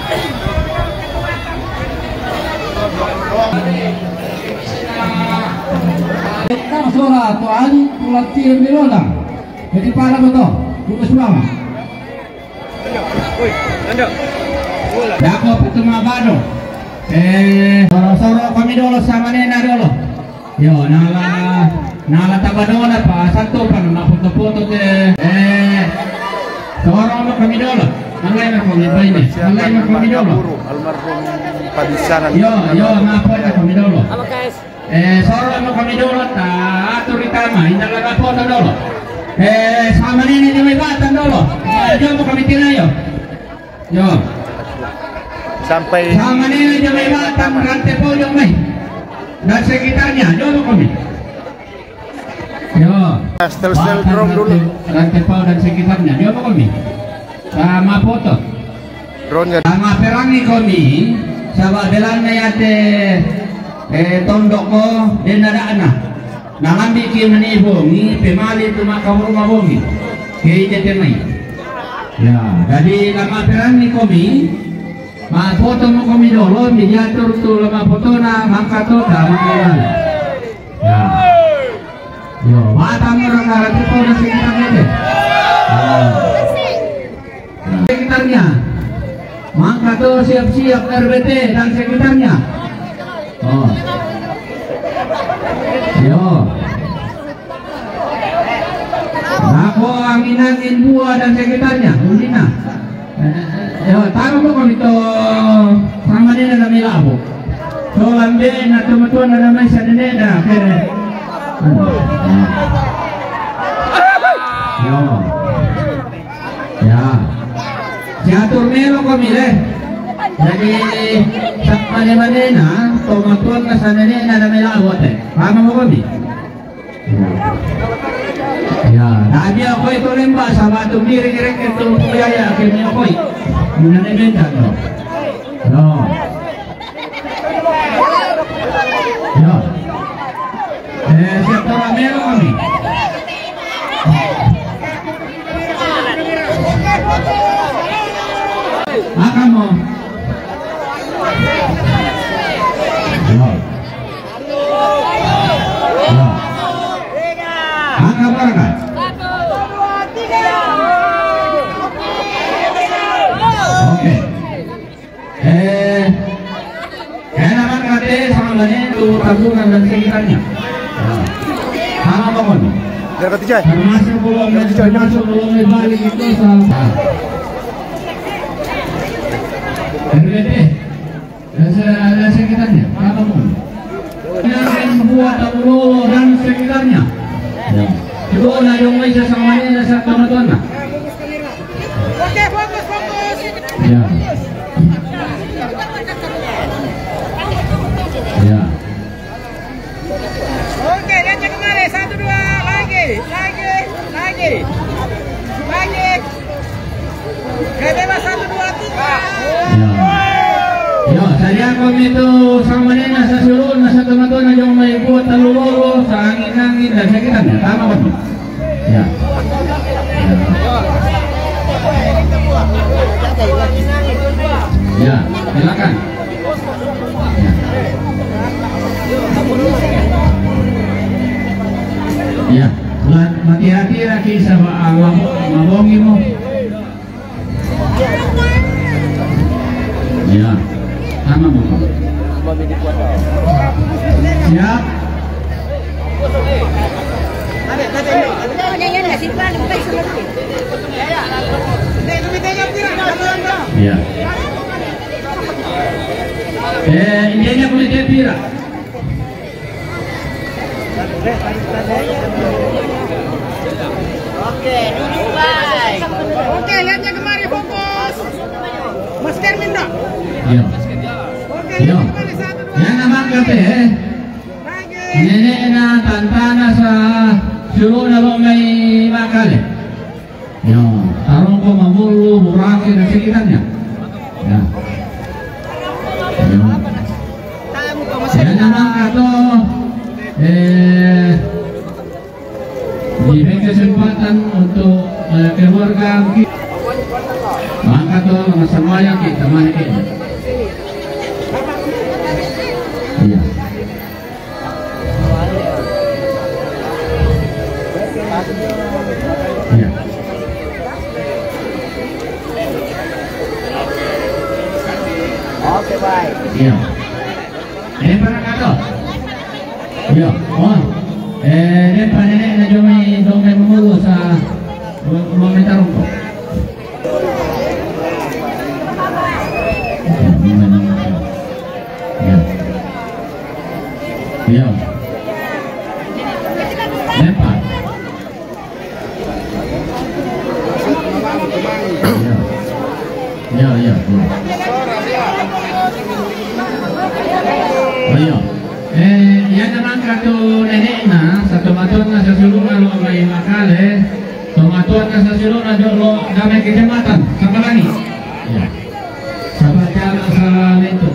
Suara tuan pelatih Milolang. Jadi para betul. Tugas lama. Dako Petuma Bado. Soro kami dulu sama nena dulu. Yo nala tabadola pa satu pa na foto-foto te. Soro mo kami dulu. Nalay na kami bayne. Nalay na kami dulu. Almarhum Padisan. Yo ngapo na kami dulu. Halo guys. Soro mo kami dulu ta aturitama indala foto dulu. Sama nene di may batan dulu. Yo mo kami tinayo. Yo. Sampai sama nene di may batan rantai po yung may. Dan sekitarnya, yo mo kami. Yo. stel drone dulu. Rantai po dan sekitarnya, yo mo kami. Sama foto. Drone ya. Sama perangi kami. Sabak belannya yate tondok ko din anak. Nangambi ki manibongi, pemali tumakawur mabongi. Kaya jatemay. Ya, jadi lama perangi kami. Ma foto mo kami dulu, mediator tu lama foto na mangkato dalam bulan. Ya. Yo, mata mo orang arah tu na sekitarnya deh. Sekitarnya. Mangkato siap-siap RBT dan sekitarnya. Oh. Yo. Aku angin-angin buah dan sekitarnya, Undina. Yo, taruh mo kami to sama nila na may labo. So, lambe na tumatuan na naman sa nila. Yo. Ya. Si Aturmero kami deh. Jadi, sa mali-mali na, tumatuan na sa nila na may labo. Pama mo kami. Ya, tadi ako ito limba sa batong miring-iring ito kuyaya kami ako nanibenta no. No. Ya. Sektor Amero kami. Akan mo. Ya. Angka berapa? 1, 2, 3. Oke. Enakan kate sama banyak itu tabungan dan sekitarnya. Sama pokoknya. Dari ketiga. Termasuk belum balik itu sama. RBT dan sekitarnya. Sama pokoknya. Yang membuat tabung dan sekitarnya. Juga na yung may sasamahin na sa kamatuan na. Oke, fokus. Ya. Ya. Oke, lihat yang kemarin 1, 2, lagi. Gak bebas 1, 2, 3. Ya. Yo, saya kami itu sama nena sa sulod na sa kamatuan na yung may buat taluloro sa angin-angin dan sekitarnya. Tama ba? Ya. Ya, silakan. Ya, hati-hati lagi sama Allah mabongi mo. Ya, sama mo. Siap. Ya. Ininya kulit pira. Oke, duduk baik. Oke, lihatnya kemari, fokus. Mas Kermin dong. Iya. Oke, Iya. kembali 1, 2. Yang naman kape Nene na tantana sa suruh na lo may makale. Yo, tarong ko mamulu, burake na sekitarnya. Ya. Yan naman kato diberi kesempatan untuk keluarga kita. Maka to mga samayang kita Sama dikit. Iya. Iya. Oke, baik. Iya. Ini para kakak. Iya. Oh. Ini para nenek na jomay dongay mamulu sa momentarong ko. Iya. Iya. Lempar. Iya. Iya. Iya. Yan naman kato nenek na sa tumatuan na sa sulungan lo may makale, tumatuan na sa sulungan lo damay kecamatan sa Kalangi. Ya. Sa Bacala sa Lento.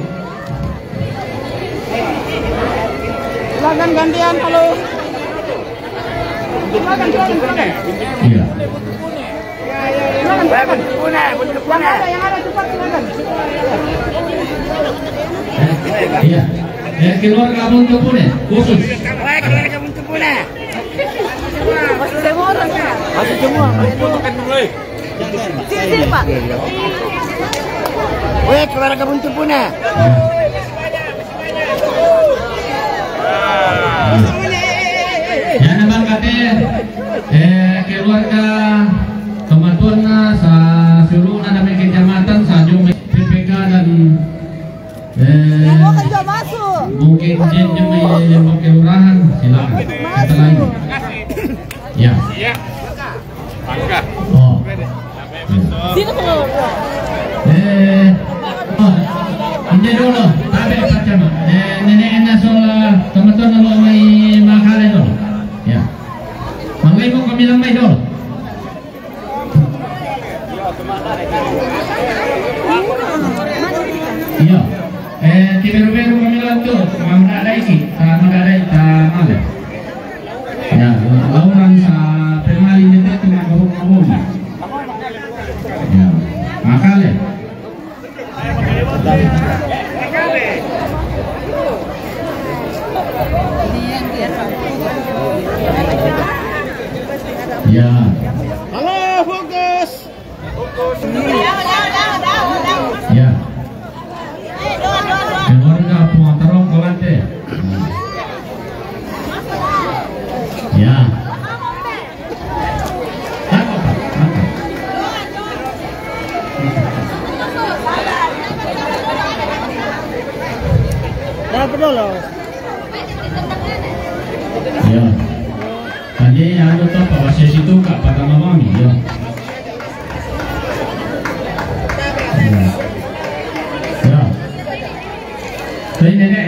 Silakan gantian, halo. Silakan. Iya. Silakan. Yang ada cepat silakan. Iya. Keluarga Buntu Pune khusus. Keluarga Buntu Pune. Masih semua orang ya? Masih semua. Fotokan dulu. Sini Pak. Weh, keluarga Buntu Pune. Ya nabang kate keluarga kematuan sa sulungan namin kecamatan sa Jumay PPK dan mungkin jen yang kelurahan silakan setelah ini. Ya. Oh. Ini dulu tabe pacama. Nenek enak soal teman-teman dulu may makale dulu. Ya. Manglay mo kami lang may dulu. Iya. Tiba-tiba kami lang tuh, magdalay si, magdalay ta male. Ya, lauran sa permalin nito ito magkabog-kabog. Ya, makale. Ya. Halo, fokus. Ya. Keluarga Puantarong Kolante. Ya. Berapa dulu? Ya. Tadi ada tuh Pak Sesi itu Kak pada mamami ya. Ya. Saya nenek.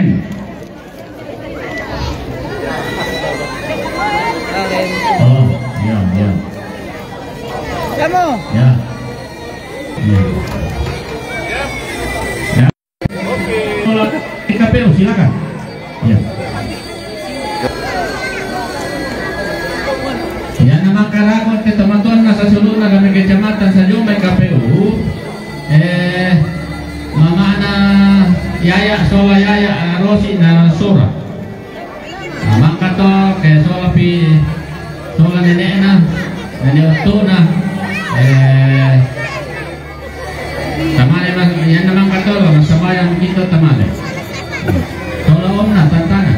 Oh, ya, ya. Kamu? Ya. Ya. Ya. Di KPU silakan. Ya. Ya nama karakot ke teman-teman nasa sulung na kami kecamatan sa Jumay KPU. Mama na yaya sola yaya Rosi na sura. Mangka to ke sola pi sola nenek na utu na tamale mas yan naman katolo masabayang dito tamale. Sola om na tantana.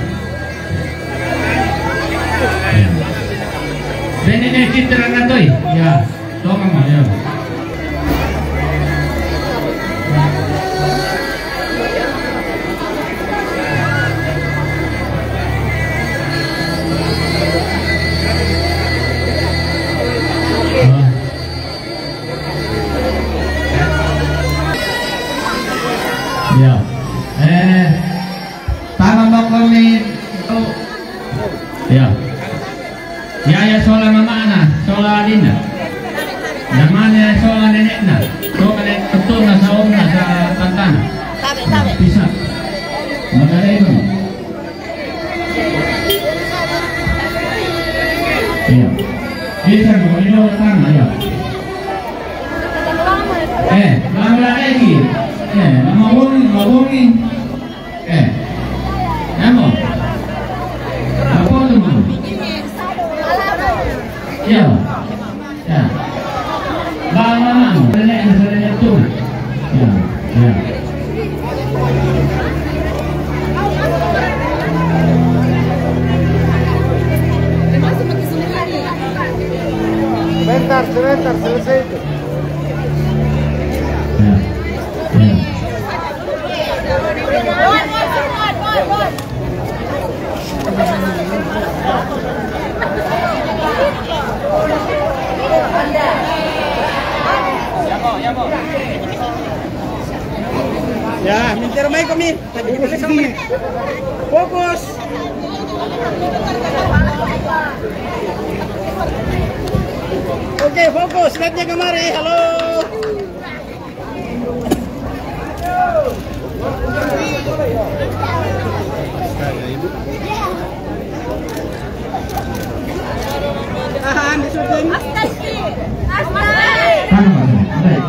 Ini citra na to ya. Toma mo ya. Ya. Tangan bakal nih. Ya. Ya sola mama na, sola dinda. Namanya sola nenek na. Sola nenek betul na sa om na sa tantana. Tabe. Bisa. Maganda itu. Iya. Bisa mo ilo tama ya. Lama lagi. Ya. Sebentar, sebentar, selesai itu. Ya. Ya. Ya, minta ramai kami. Tadi kita lihat sama. Fokus. Oke, fokus. Lihatnya kemari. Halo. Tahan, disusun. Ano ba? Baik.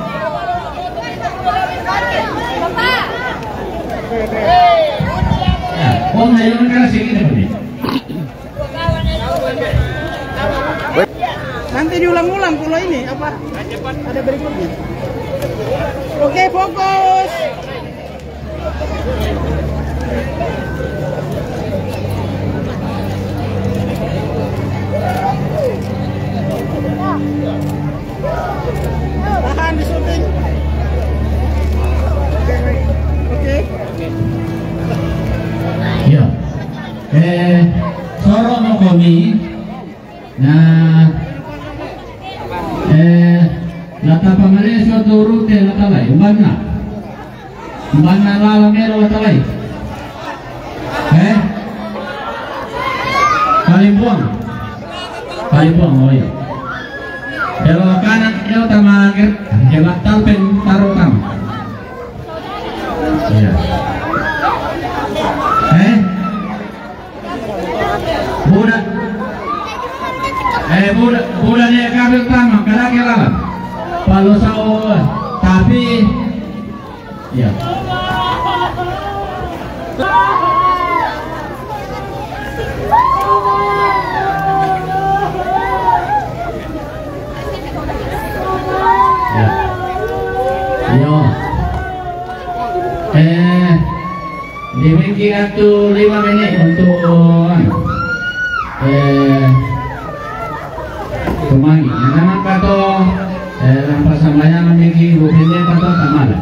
Ya, oh ngayon ka sige na ba? Nanti diulang-ulang kalau ini apa? Ada berikutnya. Oke, fokus. Tahan di syuting. Oke. Ya. Soro mo kami na lata pamaleso turute latalay umban na lalangero latalay Kalibuang oh iya pero kanan iyo tamagir jebak talpen taro tam iya bulan niya kabel tama kailangan palo sa tapi ya yo dibagi waktu 5 menit untuk kumangi yang naman kato ang pasambayan ng migi hindi kato tamala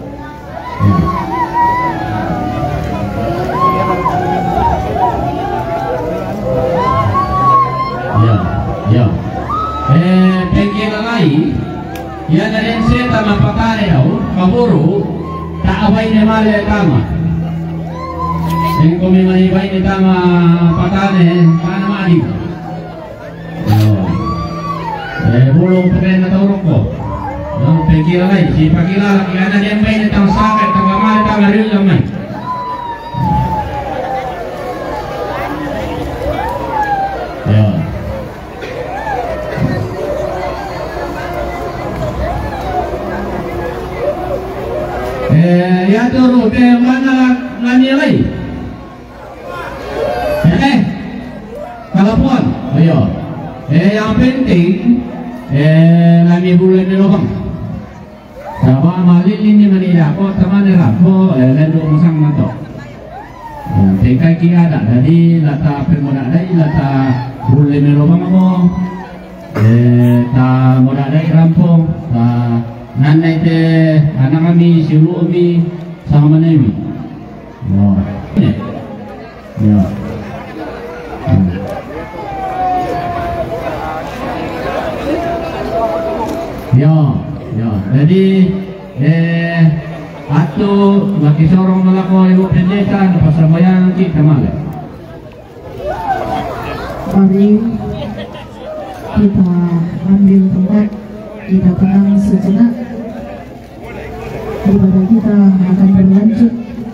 ya pengki lalai yan na rin siya tama patane daw kaburo taaway ni mali tama yung kumimanibay ni tama patane paano maalig bulong pakai na taurok ko pengkira lain si pakilala kaya dia main tang sakit tang kamali tang real naman ya turu te mana nganilai kalapuan ayo yang penting lagi bulan ni lobang sama malin ini Manila ko teman ko lalu musang manto tekai ki ada dari lata permoda dari lata bulan ni lobang mo ta moda dari rampung ta nanai te anak kami silu kami sama nemi ya ya jadi atau laki sorong melakukan ibu pendeta pasabayan kita malah mari kita ambil tempat, kita tenang sejenak, ibadah kita akan berlanjut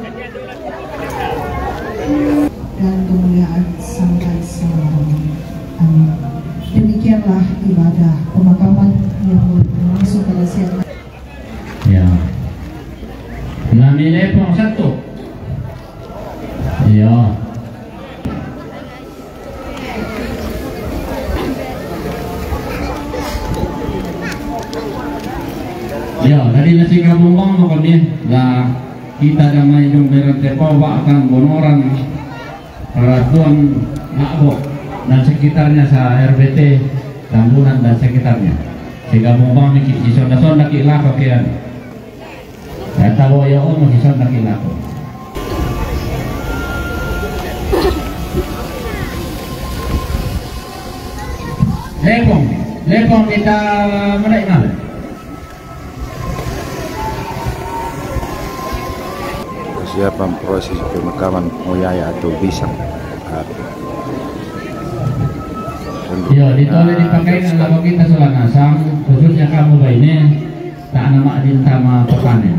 dan kemuliaan Sang Kaisar. Amin. Demikianlah ibadah pemakaman yang berlangsung pada siang hari. Ya. Nah, nilai pun satu. Ya. Ya, dari nasi kampung mau dia. lah kita damai dong berante pawa akan bonoran Ratuan Lakbok dan sekitarnya sa RBT Tambunan dan sekitarnya sehingga mau mikir si sonda-sonda kilako kian saya tahu ya om si sonda kilako lepong kita menaikkan Persiapan proses pemakaman Moyaya atau Bisang. Iya, ditoleh dipakai kalau kita selanasang khususnya kamu ini tak nama adin sama pepanen.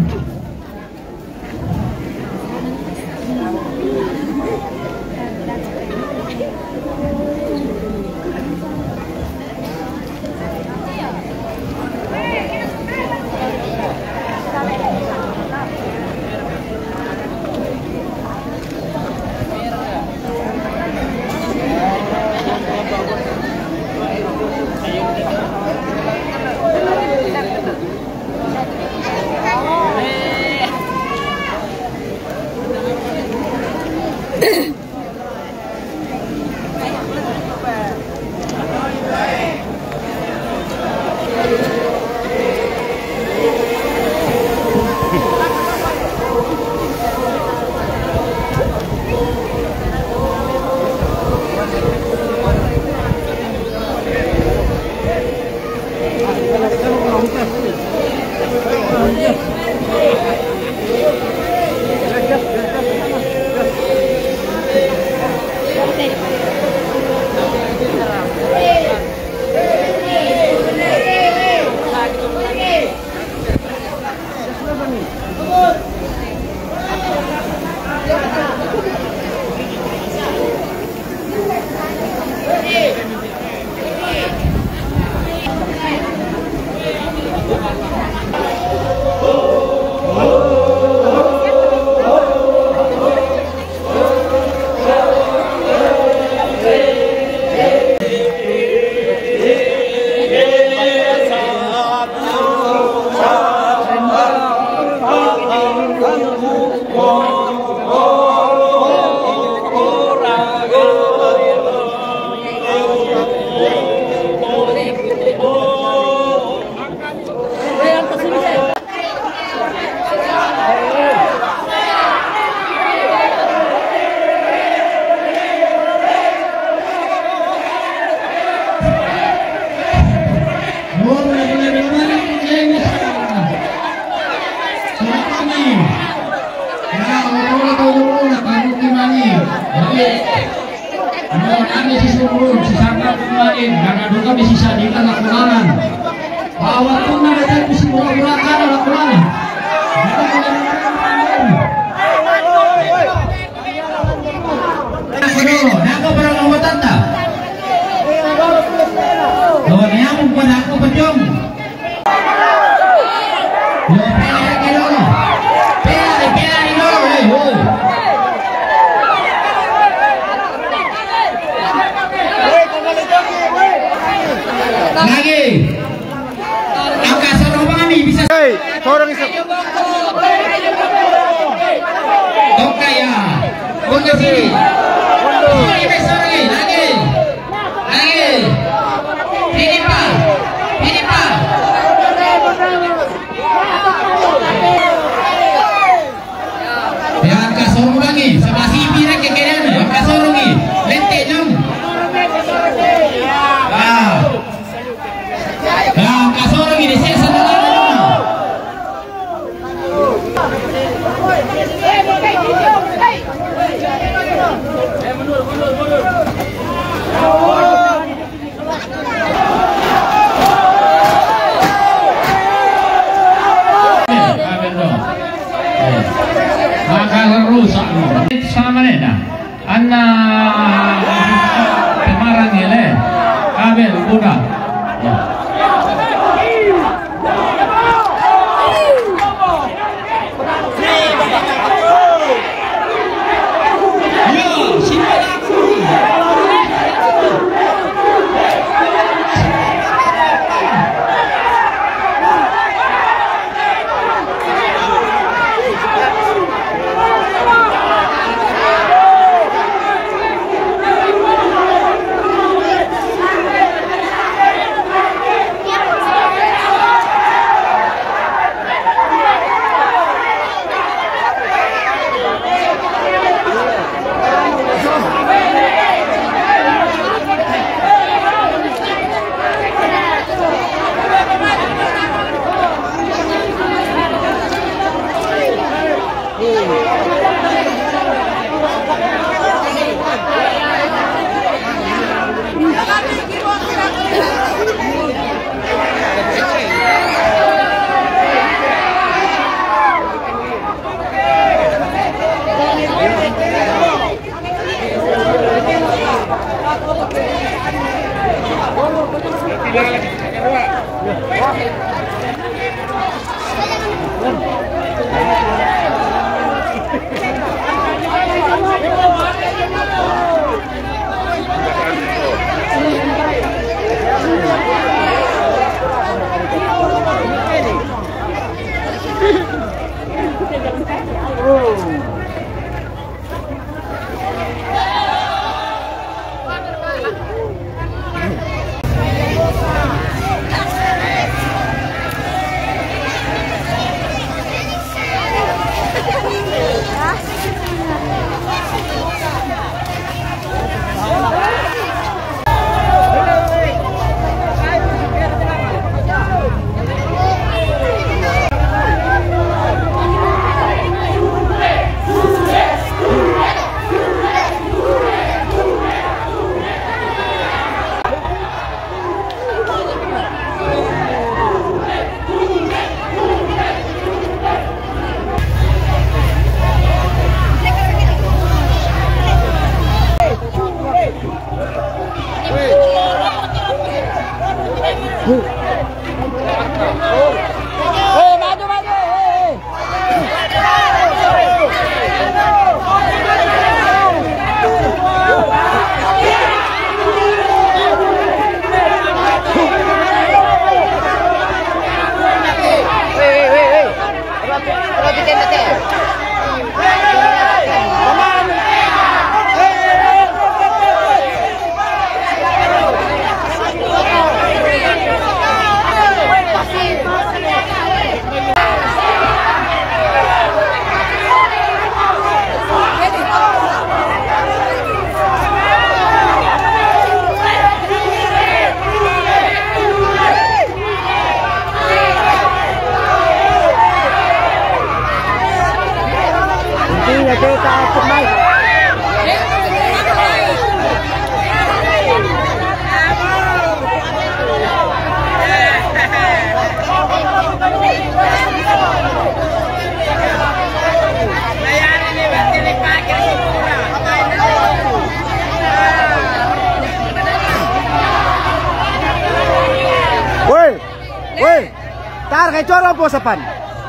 Woi, tar kay coro po sa pan.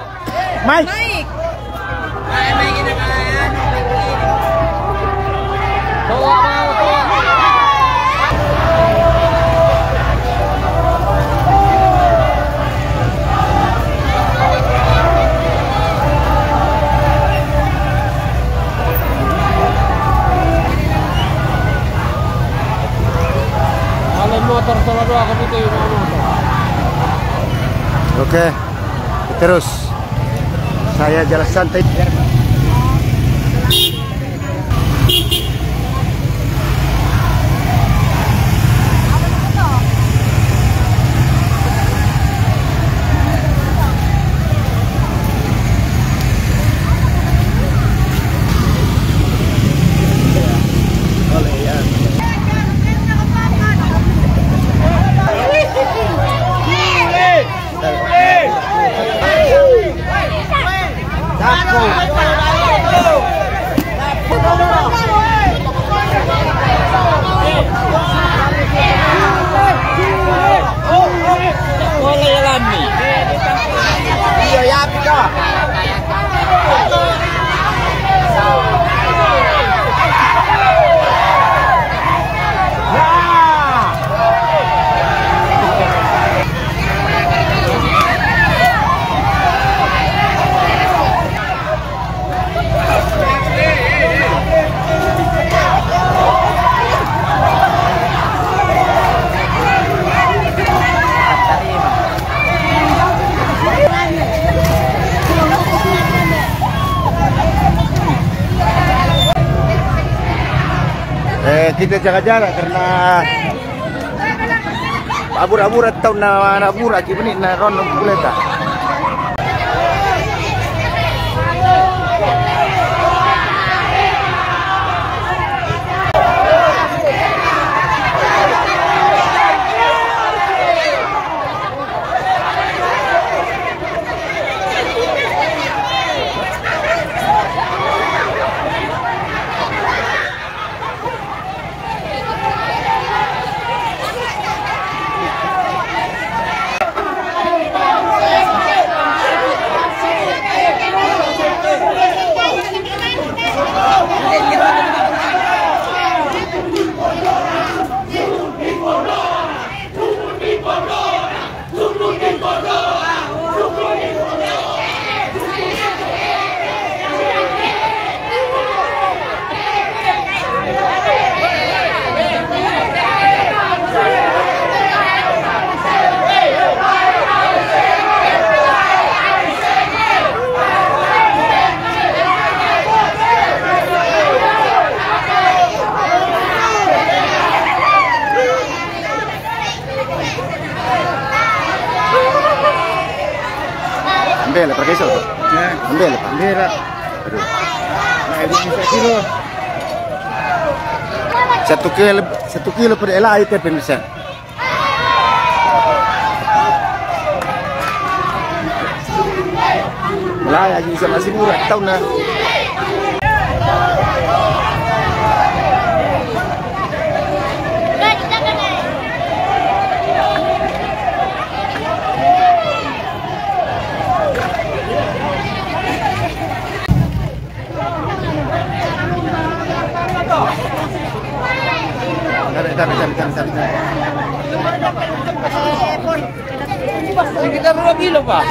Mike. Mike kita kan. Motor sama dua kamu tuh motor. Oke, terus saya jalan santai. Kita jaga jarak karena abur-abur atau na abur aki menit na ron kuleta. Bandela, pakai iso. Bandela, Pak. Bandera. Aduh. Nah, ini 1 kilo. 1 kilo per elai itu pemirsa. Lah, aja bisa masih murah tahun nah. Tarik. Sekitar 2 kilo, Pak.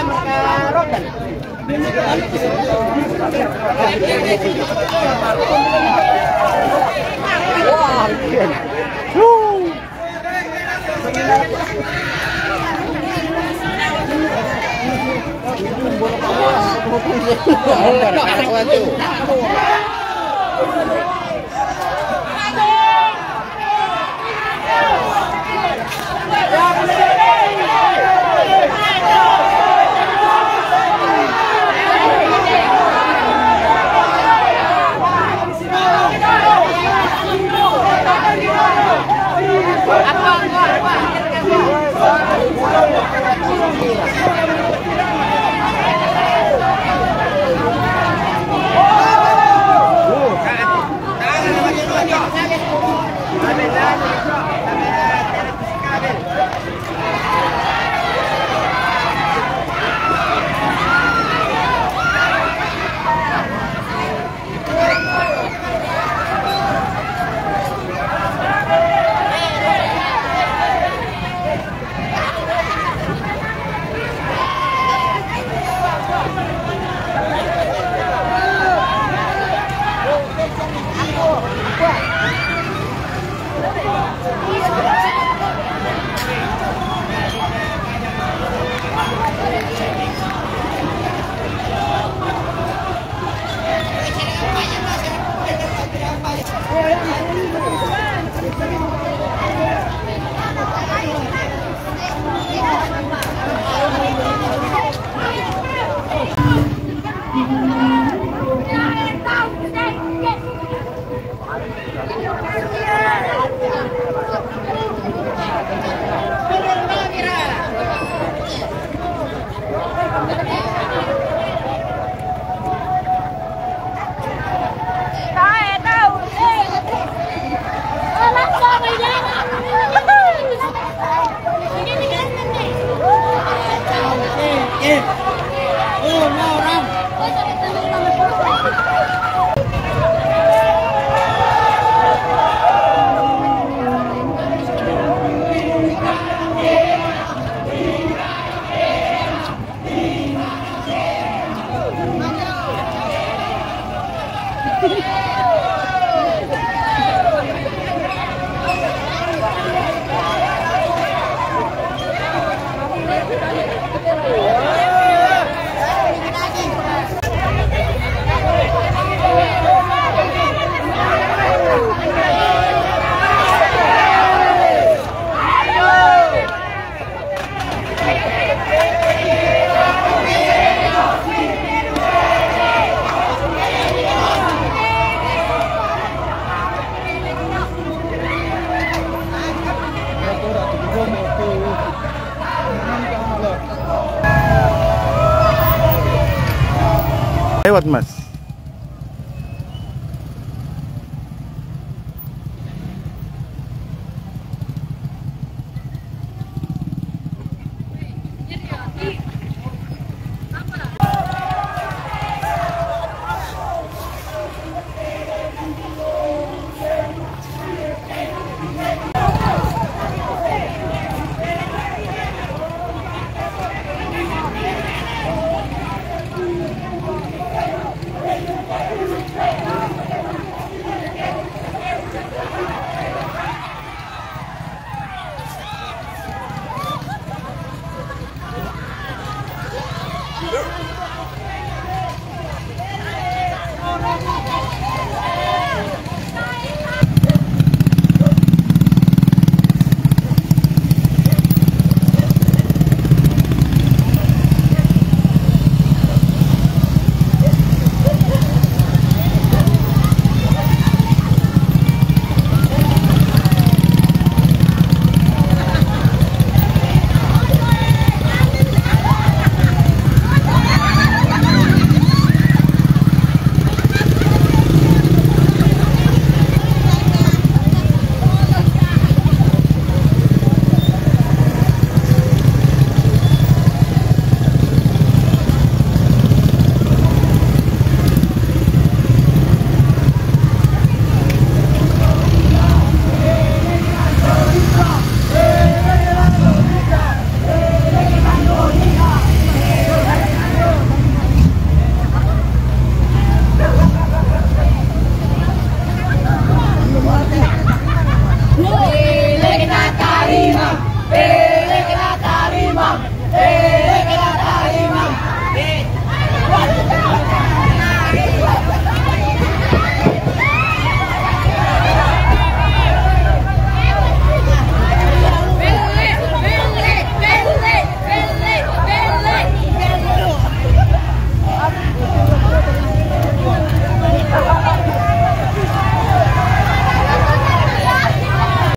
Lewat Mas.